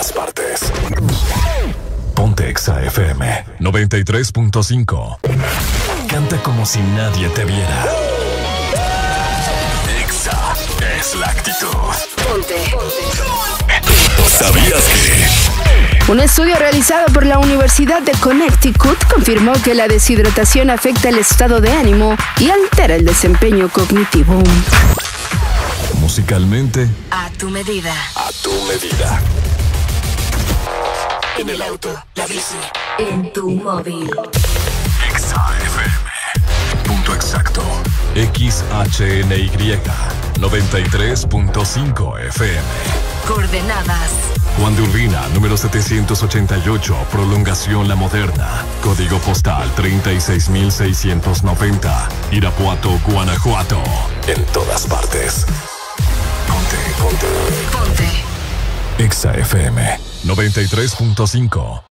todas partes. Ponte Exa FM 93.5. Canta como si nadie te viera. Exa es la actitud. Ponte. ¿Sabías que? Un estudio realizado por la Universidad de Connecticut confirmó que la deshidratación afecta el estado de ánimo y altera el desempeño cognitivo. Musicalmente, a tu medida. A tu medida. En el auto, la bici, en tu móvil. Exa FM. Punto exacto. XHNY 93.5 FM. Coordenadas. Juan de Urbina, número 788, prolongación La Moderna. Código postal 36690. Irapuato, Guanajuato. En todas partes. Ponte. Ponte. Exa FM 93.5.